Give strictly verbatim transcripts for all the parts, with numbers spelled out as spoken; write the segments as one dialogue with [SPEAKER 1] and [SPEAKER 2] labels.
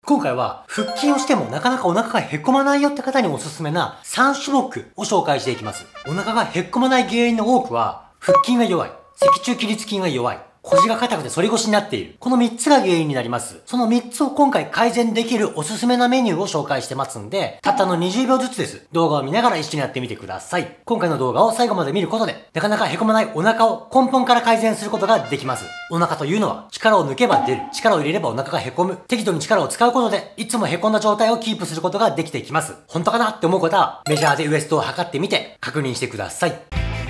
[SPEAKER 1] 今回は腹筋をしてもなかなかお腹がへこまないよって方におすすめなさん種目を紹介していきます。お腹がへこまない原因の多くは腹筋が弱い、脊柱起立筋が弱い、腰が硬くて反り腰になっている。このみっつが原因になります。そのみっつを今回改善できるおすすめなメニューを紹介してますんで、たったのにじゅうびょうずつです。動画を見ながら一緒にやってみてください。今回の動画を最後まで見ることで、なかなかへこまないお腹を根本から改善することができます。お腹というのは力を抜けば出る、力を入れればお腹がへこむ。適度に力を使うことで、いつもへこんだ状態をキープすることができていきます。本当かなって思う方は、メジャーでウエストを測ってみて確認してください。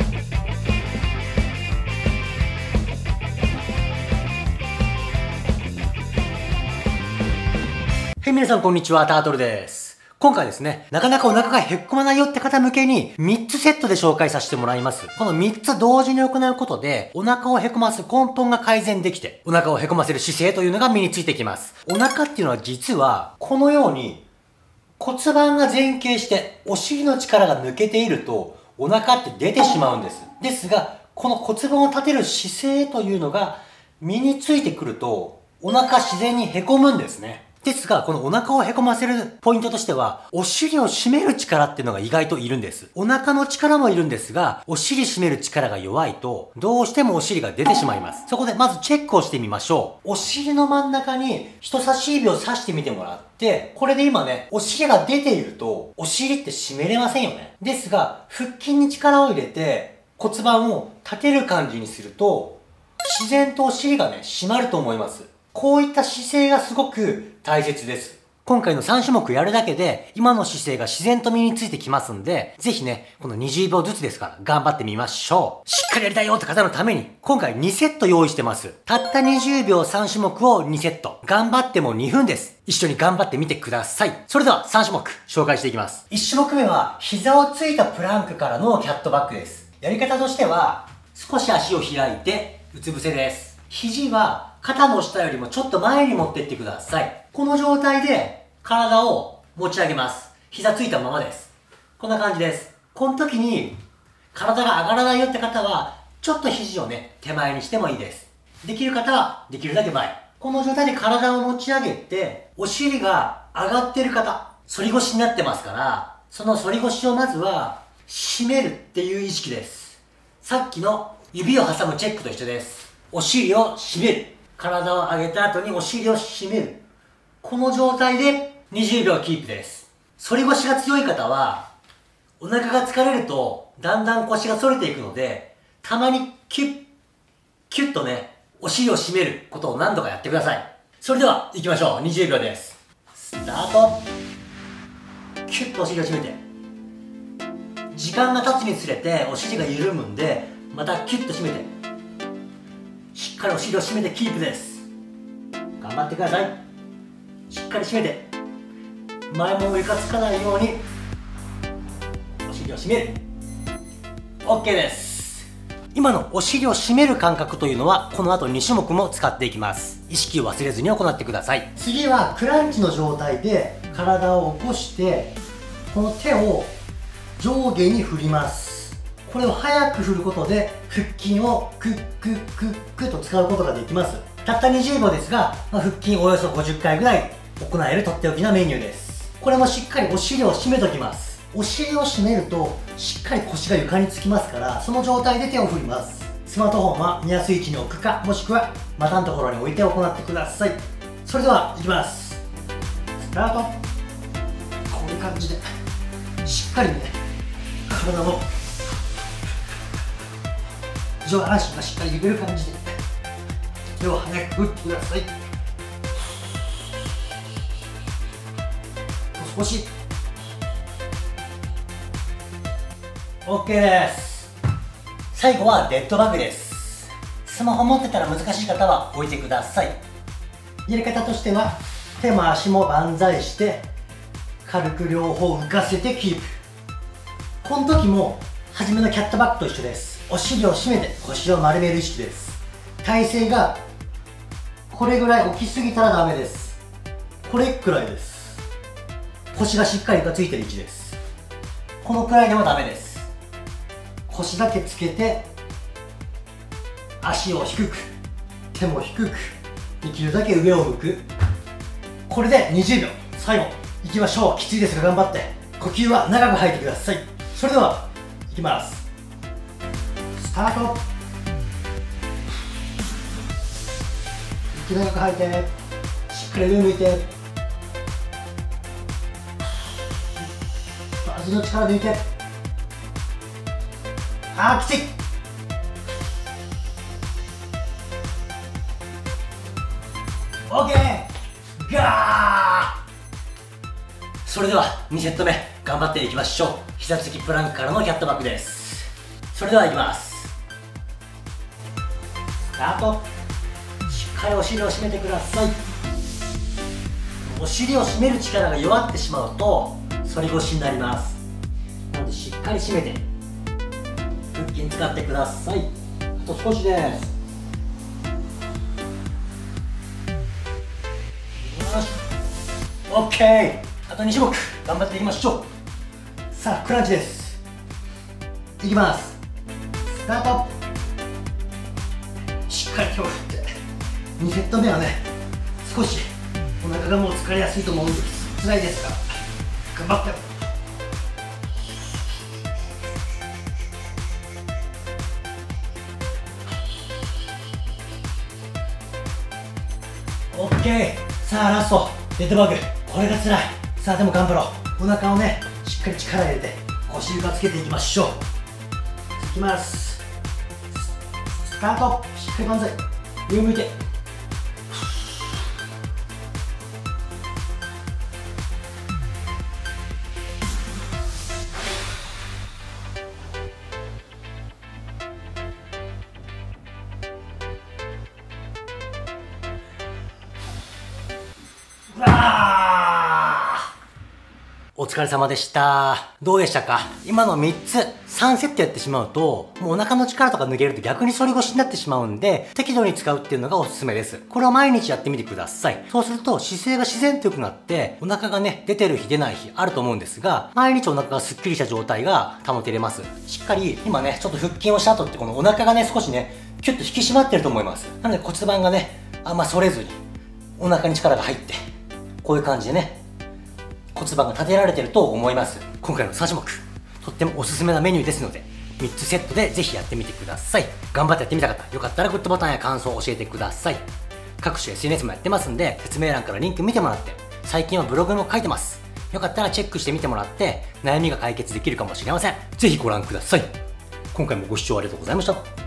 [SPEAKER 1] はい、皆さんこんにちは、タートルです。今回ですね、なかなかお腹がへっこまないよって方向けにみっつセットで紹介させてもらいます。このみっつ同時に行うことで、お腹をへこます根本が改善できて、お腹をへこませる姿勢というのが身についてきます。お腹っていうのは実は、このように骨盤が前傾してお尻の力が抜けていると、お腹って出てしまうんです。ですが、この骨盤を立てる姿勢というのが身についてくると、お腹自然にへこむんですね。ですが、このお腹をへこませるポイントとしては、お尻を締める力っていうのが意外といるんです。お腹の力もいるんですが、お尻締める力が弱いと、どうしてもお尻が出てしまいます。そこでまずチェックをしてみましょう。お尻の真ん中に人差し指を刺してみてもらって、これで今ね、お尻が出ていると、お尻って締めれませんよね。ですが、腹筋に力を入れて、骨盤を立てる感じにすると、自然とお尻がね、締まると思います。こういった姿勢がすごく大切です。今回のさん種目やるだけで、今の姿勢が自然と身についてきますんで、ぜひね、このにじゅうびょうずつですから頑張ってみましょう。しっかりやりたいよって方のために、今回にセット用意してます。たったにじゅうびょうさん種目をにセット。頑張ってもにふんです。一緒に頑張ってみてください。それではさん種目紹介していきます。いち種目目は、膝をついたプランクからのキャットバックです。やり方としては、少し足を開いて、うつ伏せです。肘は肩の下よりもちょっと前に持ってってください。この状態で体を持ち上げます。膝ついたままです。こんな感じです。この時に体が上がらないよって方はちょっと肘をね、手前にしてもいいです。できる方はできるだけ前。この状態で体を持ち上げて、お尻が上がってる方、反り腰になってますから、その反り腰をまずは締めるっていう意識です。さっきの指を挟むチェックと一緒です。お尻を締める。体を上げた後にお尻を締める。この状態でにじゅうびょうキープです。反り腰が強い方は、お腹が疲れるとだんだん腰が反れていくので、たまにキュッ、キュッとね、お尻を締めることを何度かやってください。それでは行きましょう。にじゅうびょうです。スタート。キュッとお尻を締めて。時間が経つにつれてお尻が緩むんで、またキュッと締めて。しっかりお尻を締めてキープです。頑張ってください。しっかり締めて、前も床つかないようにお尻を締める。 OK です。今のお尻を締める感覚というのはこの後に種目も使っていきます。意識を忘れずに行ってください。次はクランチの状態で体を起こして、この手を上下に振ります。これを早く振ることで腹筋をクックックックと使うことができます。たったにじゅうびょうですが、まあ、腹筋およそごじゅっかいぐらい行えるとっておきなメニューです。これもしっかりお尻を締めときます。お尻を締めるとしっかり腰が床につきますから、その状態で手を振ります。スマートフォンは見やすい位置に置くか、もしくは股のところに置いて行ってください。それではいきます。スタート。こういう感じでしっかりね、体の上半身がしっかり揺れる感じで手を早く振ってください。少し OK です。最後はデッドバグです。スマホ持ってたら難しい方は置いてください。やり方としては、手も足も万歳して軽く両方浮かせてキープ。この時も初めのキャットバックと一緒です。お尻を締めて腰を丸める意識です。体勢がこれぐらい起きすぎたらダメです。これくらいです。腰がしっかりがついてる位置です。このくらいでもダメです。腰だけつけて足を低く、手も低く、できるだけ上を向く。 これでにじゅうびょう、最後いきましょう。きついですが頑張って呼吸は長く吐いてください。それではいきます。スタート。息長く吐いて、しっかり上向いて、味の力抜いて、あーきつい。オッケー、ガー。それではにセット目頑張っていきましょう。膝つきプランクからのキャットバックです。それではいきます。スタート。しっかりお尻を締めてください。お尻を締める力が弱ってしまうと反り腰になります。なのでしっかり締めて腹筋使ってください。あと少しです。よし OK。 あとに種目頑張っていきましょう。さあクランチです。いきます。スタート。しっかり手を振って、にセット目はね少しお腹がもう疲れやすいと思うんです辛いですから頑張って。オッケー。さあラストデッドバグ、これが辛い。さあでも頑張ろう。お腹をねしっかり力入れて腰床つけていきましょう。いきます。スタート。しっかり万歳、上向いて、お疲れ様でした。どうでしたか？今のみっつ、さんセットやってしまうと、もうお腹の力とか抜けると逆に反り腰になってしまうんで、適度に使うっていうのがおすすめです。これを毎日やってみてください。そうすると姿勢が自然と良くなって、お腹がね、出てる日出ない日あると思うんですが、毎日お腹がスッキリした状態が保てれます。しっかり、今ね、ちょっと腹筋をした後ってこのお腹がね、少しね、キュッと引き締まってると思います。なので骨盤がね、あんま反れずに、お腹に力が入って、こういう感じでね、骨盤が立てられてると思います。今回のさん種目とってもおすすめなメニューですのでみっつセットでぜひやってみてください。頑張ってやってみた方、よかったらグッドボタンや感想を教えてください。各種 エスエヌエス もやってますんで説明欄からリンク見てもらって、最近はブログも書いてます。よかったらチェックしてみてもらって悩みが解決できるかもしれません。ぜひご覧ください。今回もご視聴ありがとうございました。